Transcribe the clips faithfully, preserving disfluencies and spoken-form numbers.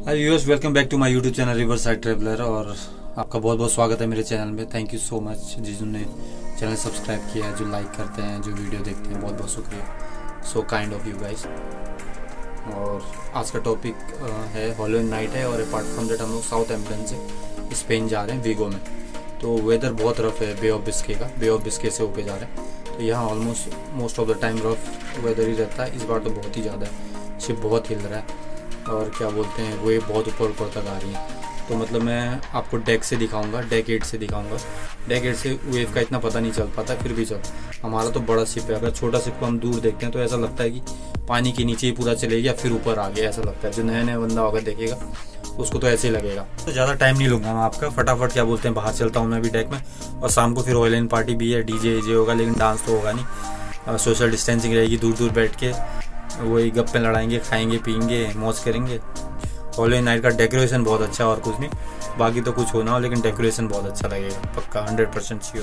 Hi viewers, welcome back to my YouTube channel river side traveller. और आपका बहुत बहुत स्वागत है मेरे चैनल में। थैंक यू सो मच जिन्होंने चैनल सब्सक्राइब किया है, जो लाइक करते हैं, जो वीडियो देखते हैं, बहुत बहुत शुक्रिया। So kind of you guys. और आज का टॉपिक है हॉलोवे नाइट है। और अपार्ट फ्रॉम दैट हम लोग साउथ एम्पटन से स्पेन जा रहे हैं, वीगो में। तो वेदर बहुत रफ है बे ऑफ बिस्के का, बे ऑफ बिस्के से होके जा रहे हैं। तो यहाँ almost most of the time rough weather ही रहता है। इस बार तो बहुत ही ज़्यादा है, शिप बहुत हिल रहा है और क्या बोलते हैं वेव बहुत ऊपर ऊपर तक आ रही है। तो मतलब मैं आपको डेक से दिखाऊंगा, डेक एट से दिखाऊंगा। डेक एट से वेव का इतना पता नहीं चल पाता, फिर भी चल हमारा तो बड़ा शिप है। अगर छोटा शिप को हम दूर देखते हैं तो ऐसा लगता है कि पानी के नीचे ही पूरा चलेगा, फिर ऊपर आ गया ऐसा लगता है। जो नया नया बंदा होगा देखेगा उसको तो ऐसे ही लगेगा। तो ज़्यादा टाइम नहीं लूँगा मैं आपका, फटाफट क्या बोलते हैं बाहर चलता हूँ मैं भी डेक में। और शाम को फिर ऑयलैंड पार्टी भी है, डीजे जे होगा, लेकिन डांस तो होगा नहीं। सोशल डिस्टेंसिंग रहेगी, दूर दूर बैठ के वही गप्पे लड़ाएंगे, खाएंगे पियेंगे, मौज करेंगे। हॉलोवे नाइट का डेकोरेशन बहुत अच्छा है और कुछ नहीं, बाकी तो कुछ हो ना हो लेकिन डेकोरेशन बहुत अच्छा लगेगा, पक्का हंड्रेड परसेंट श्योर।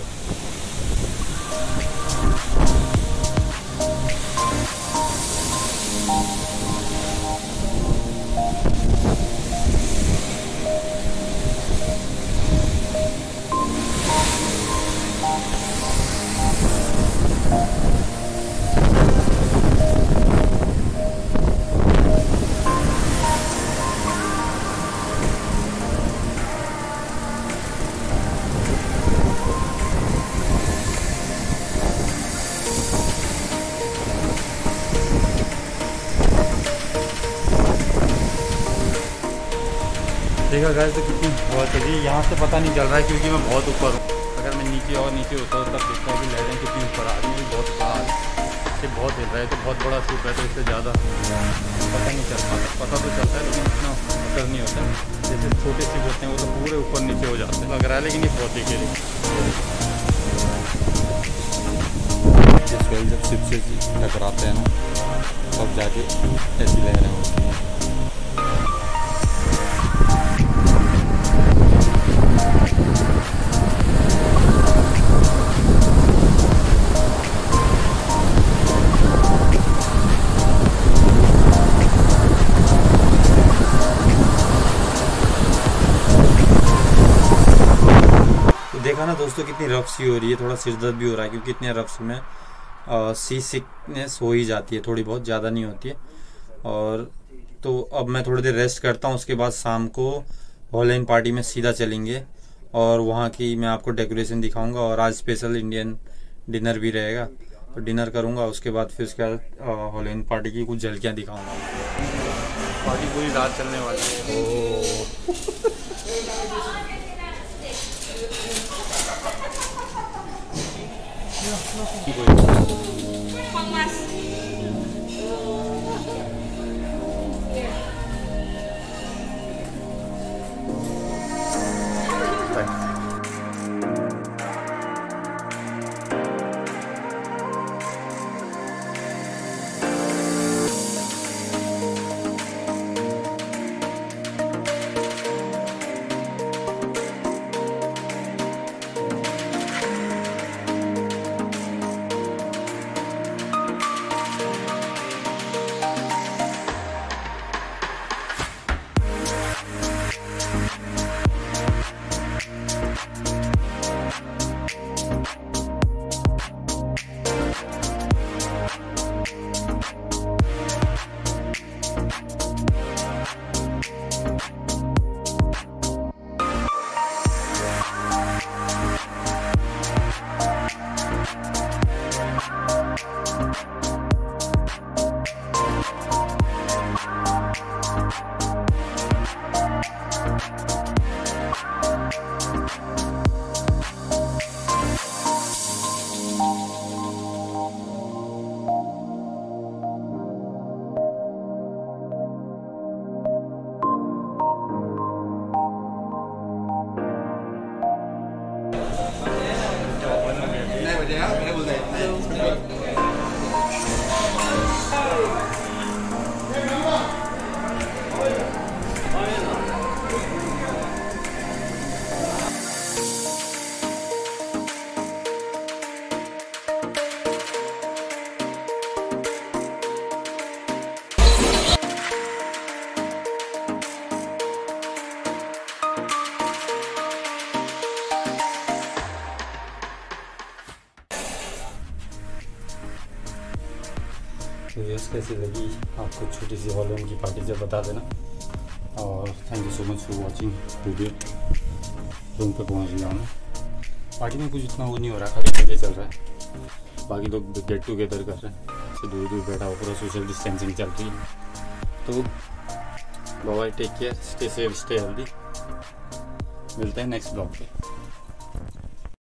देखा गाइस तो कितनी हवा चल रही है। यहाँ से पता नहीं चल रहा है क्योंकि मैं बहुत ऊपर हूँ। अगर मैं नीचे और नीचे होता हूँ तब देखता हूँ कि लहरें कितनी ऊपर आ रही हैं, बहुत ऊपर आ रही है। इससे बहुत हिल रहा है, तो बहुत बड़ा शिप है तो इससे ज़्यादा पता नहीं चल पाता। पता तो चलता है लेकिन इतना असर नहीं होता। जैसे छोटे शिप होते हैं वो तो पूरे ऊपर नीचे हो जाते हैं लग रहा है, लेकिन ये बहुत ही के लिए जब शिप से टकराते हैं ना तब जाके ऐसी लहरें होती हैं। देखा ना दोस्तों कितनी रफ सी हो रही है, थोड़ा सिर दर्द भी हो रहा है क्योंकि इतने रफ सी में सी सिकनेस हो ही जाती है, थोड़ी बहुत, ज़्यादा नहीं होती है। और तो अब मैं थोड़ी देर रेस्ट करता हूँ, उसके बाद शाम को हॉलैंड पार्टी में सीधा चलेंगे और वहाँ की मैं आपको डेकोरेशन दिखाऊंगा। और आज स्पेशल इंडियन डिनर भी रहेगा, तो डिनर करूँगा, उसके बाद फिर उसके बाद हॉलैंड पार्टी की कुछ झलकियाँ दिखाऊँगा। पार्टी पूरी रात चलने वाली है। वीडियोस कैसी लगी आपको छोटी सी हॉलोन की पार्टी जब बता देना। और thank you so much for watching video. Room पे पहुंच गया हूँ। पार्टी में कुछ इतना वो नहीं हो रहा, खाली मजे चल रहा है। बाकी लोग गेट टुगेदर कर रहे हैं, तो दूर दूर बैठा हो, पूरा सोशल डिस्टेंसिंग चल रही है। तो bye bye, take care, stay safe, stay healthy. मिलते हैं नेक्स्ट ब्लॉग पे।